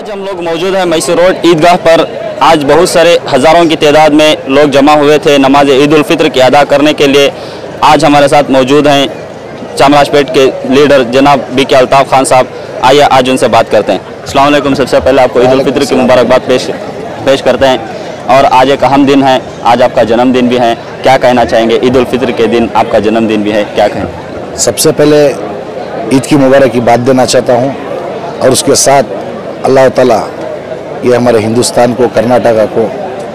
आज हम लोग मौजूद हैं मैसूर रोड ईदगाह पर। आज बहुत सारे हज़ारों की तादाद में लोग जमा हुए थे नमाज ईद-उल-फित्र की अदा करने के लिए। आज हमारे साथ मौजूद हैं चामराजपेट के लीडर जनाब B.K अल्ताफ़ खान साहब। आइए आज उनसे बात करते हैं। अस्सलाम वालेकुम। सबसे पहले आपको ईद-उल-फित्र की मुबारकबाद पेश करते हैं। और आज एक अहम दिन है, आज आपका जन्मदिन भी है। क्या कहना चाहेंगे? ईद-उल-फित्र के दिन आपका जन्मदिन भी है, क्या कहें? सबसे पहले ईद की मुबारकबाद देना चाहता हूँ और उसके साथ अल्लाह ताला ये हमारे हिंदुस्तान को, कर्नाटका को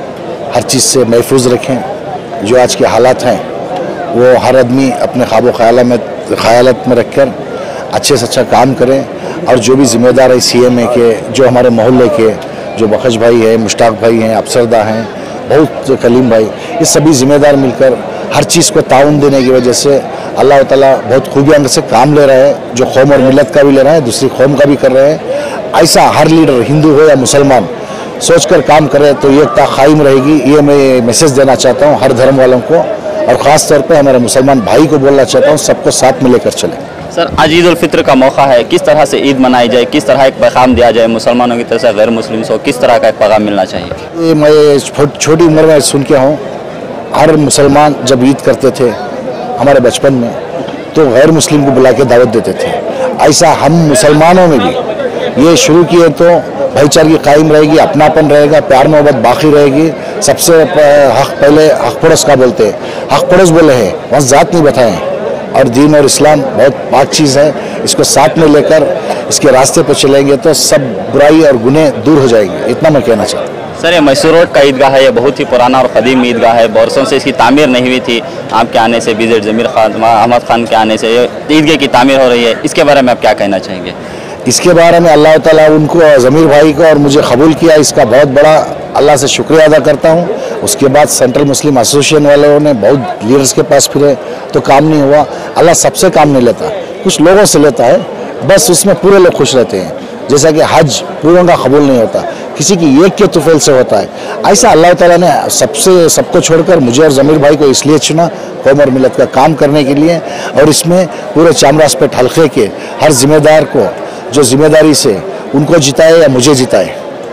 हर चीज़ से महफूज रखें। जो आज के हालात हैं वो हर आदमी अपने ख्वाब ख्यालात में रखकर अच्छे से अच्छा काम करें। और जो भी ज़िम्मेदार है CMA के, जो हमारे मोहल्ले के, जो बख्श भाई हैं, मुश्ताक भाई हैं, अफसरदा हैं, बहुत कलीम भाई, ये सभी ज़िम्मेदार मिलकर हर चीज़ को ताउन देने की वजह से अल्लाह ताला बहुत खूबियाँ से काम ले रहा है। जो कौम और मिलत का भी ले रहा है, दूसरी कौम का भी कर रहे हैं। ऐसा हर लीडर, हिंदू हो या मुसलमान, सोचकर काम करे तो ये एकता कायम रहेगी। ये मैं मैसेज देना चाहता हूँ हर धर्म वालों को, और ख़ास तौर पे हमारे मुसलमान भाई को बोलना चाहता हूँ, सबको साथ में लेकर चले। सर, आज ईद-उल-फित्र का मौका है, किस तरह से ईद मनाई जाए, किस तरह एक पैगाम दिया जाए मुसलमानों की तरफ से गैर मुस्लिम को, किस तरह का एक पैगाम मिलना चाहिए? ये मैं छोटी उम्र में सुन के हूँ, हर मुसलमान जब ईद करते थे हमारे बचपन में तो गैर मुस्लिम को बुला के दावत देते थे। ऐसा हम मुसलमानों में भी ये शुरू किए तो भाईचारगी कायम रहेगी, अपनापन रहेगा, प्यार मोहब्बत बाकी रहेगी। सबसे हक पहले हक पड़ोस का बोलते हैं, हक पड़ोस बोले हैं, वहाँ ज़ात नहीं बताएं। और दीन और इस्लाम बहुत पाक चीज़ है, इसको साथ में लेकर इसके रास्ते पर चलेंगे तो सब बुराई और गुनाह दूर हो जाएंगे। इतना मैं कहना चाहता हूँ। सर, ये मैसूर रोड का ईदगाह है, ये बहुत ही पुराना और क़दीम ईदगाह है। बरसों से इसकी तामीर नहीं हुई थी। आपके आने से, BZ ज़मीर खान अहमद खान के आने से ईदगाह की तामीर हो रही है। इसके बारे में आप क्या कहना चाहेंगे? इसके बारे में अल्लाह ताला उनको, ज़मीर भाई को और मुझे कबूल किया, इसका बहुत बड़ा अल्लाह से शुक्रिया अदा करता हूँ। उसके बाद सेंट्रल मुस्लिम एसोसिएशन वालों ने बहुत लीडर्स के पास फिरे तो काम नहीं हुआ। अल्लाह सबसे काम नहीं लेता, कुछ लोगों से लेता है, बस उसमें पूरे लोग खुश रहते हैं। जैसा कि हज पूरों का कबूल नहीं होता, किसी की एक के तुफैल से होता है। ऐसा अल्लाह ताला ने सबको छोड़कर मुझे और ज़मीर भाई को इसलिए चुना, कौम और मिलत का काम करने के लिए। और इसमें पूरे चामराजपेट हल्के के हर जिम्मेदार को जो जिम्मेदारी से उनको जिताए या मुझे जिताए,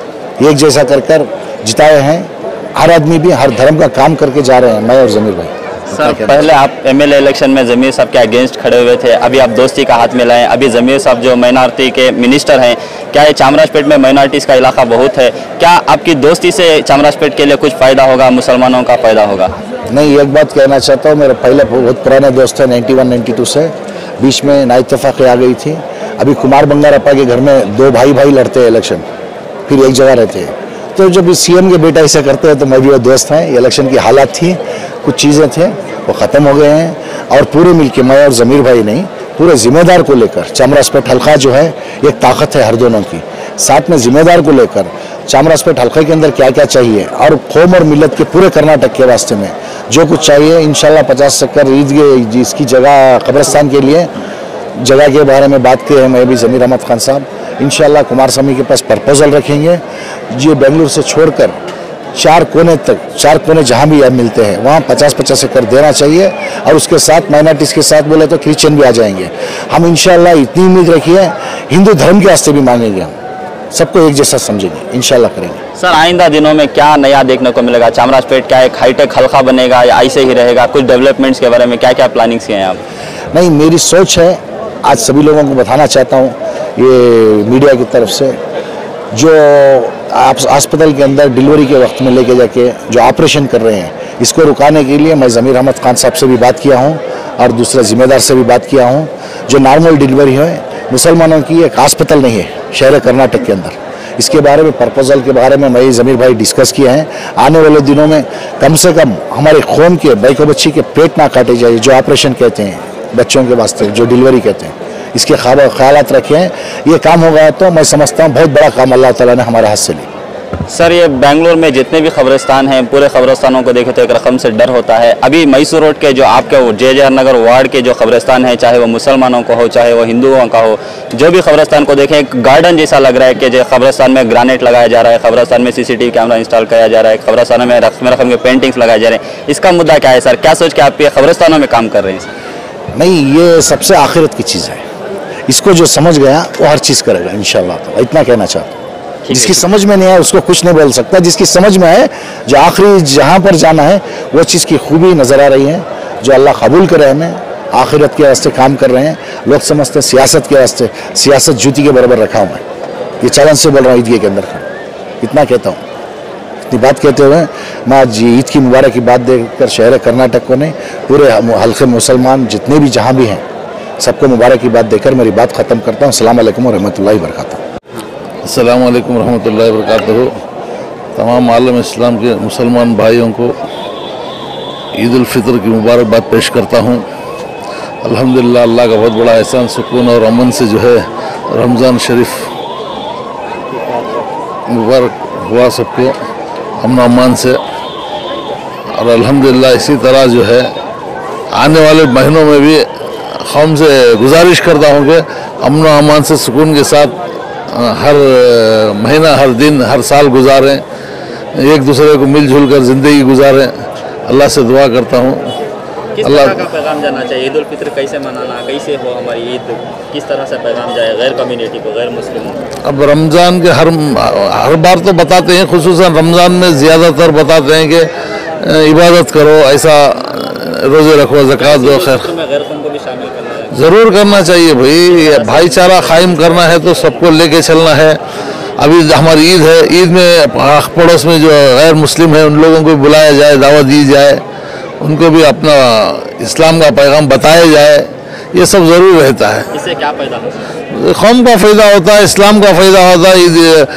एक जैसा कर जिताए हैं। हर आदमी भी हर धर्म का काम करके जा रहे हैं, मैं और ज़मीर भाई। सर, पहले आप MLA इलेक्शन में ज़मीर साहब के अगेंस्ट खड़े हुए थे, अभी आप दोस्ती का हाथ मिलाएं। अभी ज़मीर साहब जो माइनॉरिटी के मिनिस्टर हैं, क्या ये चामराजपेट में माइनॉरिटीज़ का इलाका बहुत है, क्या आपकी दोस्ती से चामराजपेट के लिए कुछ फ़ायदा होगा, मुसलमानों का फ़ायदा होगा? नहीं, एक बात कहना चाहता हूँ, मेरे पहले बहुत पुराने दोस्त हैं 91-92 से, बीच में नाइतफाक़ी आ गई थी। अभी कुमार बंगारप्पा के घर में दो भाई लड़ते हैं इलेक्शन, फिर एक जगह रहते हैं। तो जब CM के बेटा ऐसा करते हैं तो मैं भी वो दोस्त हैं। इलेक्शन की हालात थी, कुछ चीज़ें थे, वो ख़त्म हो गए हैं। और पूरे मिलके मैं और ज़मीर भाई नहीं, पूरे ज़िम्मेदार को लेकर चामराजपेट हल्का जो है एक ताकत है हर दोनों की, साथ में ज़िम्मेदार को लेकर चामराजपेट हल्के के अंदर क्या क्या चाहिए और कौम और मिलत के पूरे कर्नाटक के वास्ते में जो कुछ चाहिए, इंशाल्लाह 50 एकड़ ईद इसकी जगह कब्रिस्तान के लिए जगह के बारे में बात की है मैं भी ज़मीर अहमद खान साहब। इंशाल्लाह कुमार स्वामी के पास प्रपोजल रखेंगे। ये बेंगलुरु से छोड़कर 4 कोने जहाँ भी मिलते हैं वहाँ 50-50 एकड़ देना चाहिए। और उसके साथ माइनॉरिटीज़ के साथ बोले तो क्रिश्चियन भी आ जाएंगे। हम इंशाल्लाह इतनी उम्मीद रखिए, हिंदू धर्म के वास्ते भी मांगेंगे, हम सबको एक जैसा समझेंगे, इंशाल्लाह करेंगे। सर, आइंदा दिनों में क्या नया देखने को मिलेगा? चामराजपेट क्या एक हाईटेक हल्का बनेगा या ऐसे ही रहेगा? कुछ डेवलपमेंट्स के बारे में क्या क्या प्लानिंग्स हैं आप? नहीं, मेरी सोच है, आज सभी लोगों को बताना चाहता हूँ ये मीडिया की तरफ से, जो आप अस्पताल के अंदर डिलीवरी के वक्त में लेके जाके जो ऑपरेशन कर रहे हैं, इसको रुकाने के लिए मैं ज़मीर अहमद खान साहब से भी बात किया हूँ और दूसरे ज़िम्मेदार से भी बात किया हूँ। जो नॉर्मल डिलीवरी है मुसलमानों की, एक अस्पताल नहीं है शहर कर्नाटक के अंदर, इसके बारे में प्रपोजल के बारे में मैं ज़मीर भाई डिस्कस किया है। आने वाले दिनों में कम से कम हमारे कौम के बैको बच्ची के पेट ना काटे जाए, जो ऑपरेशन कहते हैं बच्चों के वास्ते, जो डिलीवरी कहते हैं, इसके ख्यालात रखे हैं। ये काम हो गया तो मैं समझता हूँ बहुत बड़ा काम अल्लाह ताला ने हमारे हाथ से लिया। सर, ये बेंगलोर में जितने भी कब्रिस्तान हैं, पूरे कब्रिस्तानों को देखे तो एक रकम से डर होता है। अभी मैसूर रोड के जो आपके JJR नगर वार्ड के जो कब्रिस्तान है, चाहे वो मुसलमानों का हो चाहे वो हिंदुओं का हो, जो भी कब्रिस्तान को देखें एक गार्डन जैसा लग रहा है कि जो कब्रिस्तान में ग्रेनाइट लगाया जा रहा है, कब्रिस्तान में CCTV कैमरा इंस्टॉल किया जा रहा है, कब्रिस्तानों में रकम के पेंटिंग्स लगाए जा रहे हैं। इसका मुद्दा क्या है सर? क्या सोच के आप ये कब्रिस्तानों में काम कर रहे हैं? नहीं, ये सबसे आखिरत की चीज़ है, इसको जो समझ गया वो हर चीज़ करेगा इंशाल्लाह। तो इतना कहना चाहता हूँ। जिसकी समझ में नहीं है उसको कुछ नहीं बोल सकता, जिसकी समझ में है, जो आखिरी जहाँ पर जाना है वो चीज़ की खूबी नज़र आ रही है। जो अल्लाह कबूल करे, हमें आखिरत के वास्ते काम कर रहे हैं। लोग समझते हैं सियासत के वास्ते, सियासत जूती के बराबर रखा हूँ मैं, ये चैलेंज से बोल रहा हूँ ईद के अंदर। इतना कहता हूँ, इतनी बात कहते हुए मैं आज ईद की मुबारक की बात देकर शहर कर्नाटक को नहीं, पूरे हल्के मुसलमान जितने भी जहाँ भी हैं सबको मुबारक की बात देकर मेरी बात ख़त्म करता हूँ। अस्सलाम वालेकुम रहमतुल्लाहि व बरकातहू। अस्सलाम वालेकुम रहमतुल्लाहि व बरकातहू। तमाम आलम इस्लाम के मुसलमान भाइयों को ईद-उल-फित्र की मुबारकबाद पेश करता हूँ। अल्हम्दुलिल्लाह, अल्लाह का बहुत बड़ा एहसान, सुकून और अमन से जो है रमज़ान शरीफ मुबारक हुआ सबको, अमन अमान से। और अल्हम्दुलिल्लाह इसी तरह जो है आने वाले महीनों में भी कौम से गुजारिश करता हूँ कि अमन अमान से सुकून के साथ हर महीना, हर दिन, हर साल गुजारें, एक दूसरे को मिलजुल कर ज़िंदगी गुजारें। अल्लाह से दुआ करता हूँ। किस तरह का पैगाम जाना चाहिए? ईद-उल-फित्र कैसे मनाना, कैसे हो हमारी ईद, किस तरह से पैगाम जाए गैर कम्युनिटी को, गैर मुस्लिमों को? अब रमज़ान के हर बार तो बताते हैं, खुसूसन रमज़ान में ज़्यादातर बताते हैं कि इबादत करो, ऐसा रोज़े रखो, ज़कात दो। खैर में गैर कौम को भी शामिल करना है, ज़रूर करना चाहिए भाई। भाईचारा कायम करना है तो सबको लेके चलना है। अभी हमारी ईद है, ईद में पड़ोस में जो गैर मुस्लिम है उन लोगों को बुलाया जाए, दावत दी जाए, उनको भी अपना इस्लाम का पैगाम बताया जाए, ये सब ज़रूर रहता है। इससे क्या फ़ायदा होता है? कौम का फ़ायदा होता है, इस्लाम का फ़ायदा होता है।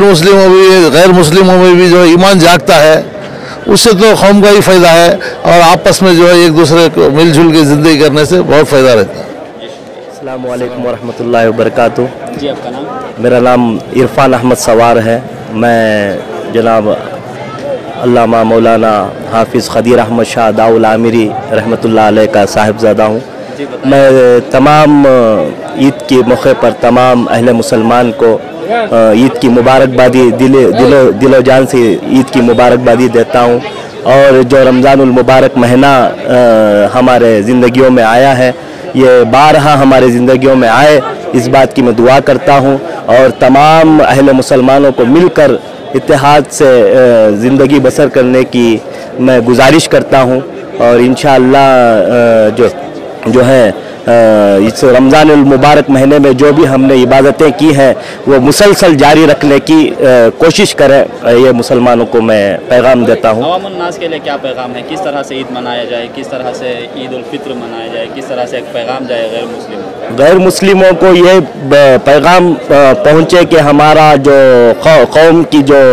गैर मुस्लिमों में भी जो ईमान जागता है उससे तो कौम का ही फ़ायदा है, और आपस में जो है एक दूसरे को मिलजुल के ज़िंदगी करने से बहुत फ़ायदा रहता है। अस्सलामु अलैकुम वरहमतुल्लाहि वबरकातुहू। जी, आपका नाम? मेरा नाम इरफान अहमद सवार है। मैं जनाब अल्लामा मौलाना हाफिज़ खदीर अहमद शाह दाउल आमिरी रहमतुल्लाह अलैह का साहिबजादा हूँ। मैं तमाम ईद के मौके पर तमाम अहले मुसलमान को ईद की मुबारकबादी दिलो जान से ईद की मुबारकबादी देता हूँ। और जो रमज़ानुल मुबारक महीना हमारे ज़िंदगियों में आया है, ये बारहा हमारे ज़िंदगियों में आए, इस बात की मैं दुआ करता हूँ। और तमाम अहले मुसलमानों को मिलकर इत्तेहाद से ज़िंदगी बसर करने की मैं गुजारिश करता हूँ। और इंशाअल्लाह जो है इस रमज़ानुल मुबारक महीने में जो भी हमने इबादतें की हैं वो मुसलसल जारी रखने की कोशिश करें, ये मुसलमानों को मैं पैगाम देता हूँ। अवामुन नास के लिए क्या पैगाम है? किस तरह से ईद मनाया जाए, किस तरह से ईद-उल-फित्र मनाया जाए, किस तरह से एक पैगाम जाए गैर मुस्लिमों को ये पैगाम पहुँचे कि हमारा जो कौम की जो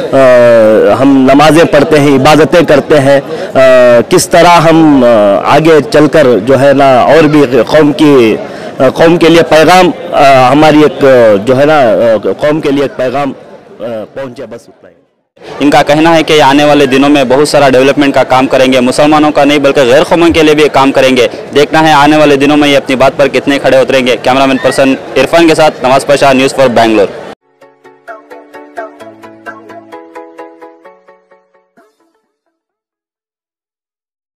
हम नमाज़ें पढ़ते हैं, इबादतें करते हैं, किस तरह हम आगे चलकर जो है ना और भी कौम के लिए पैगाम हमारी एक जो है ना कौम के लिए एक पैगाम पहुंचे, बस उतना ही। इनका कहना है कि आने वाले दिनों में बहुत सारा डेवलपमेंट का काम करेंगे, मुसलमानों का नहीं बल्कि गैर कौमों के लिए भी काम करेंगे। देखना है आने वाले दिनों में ये अपनी बात पर कितने खड़े उतरेंगे। कैमरामैन पर्सन इरफान के साथ नवाज पाशा, न्यूज़ फॉर बैंगलोर।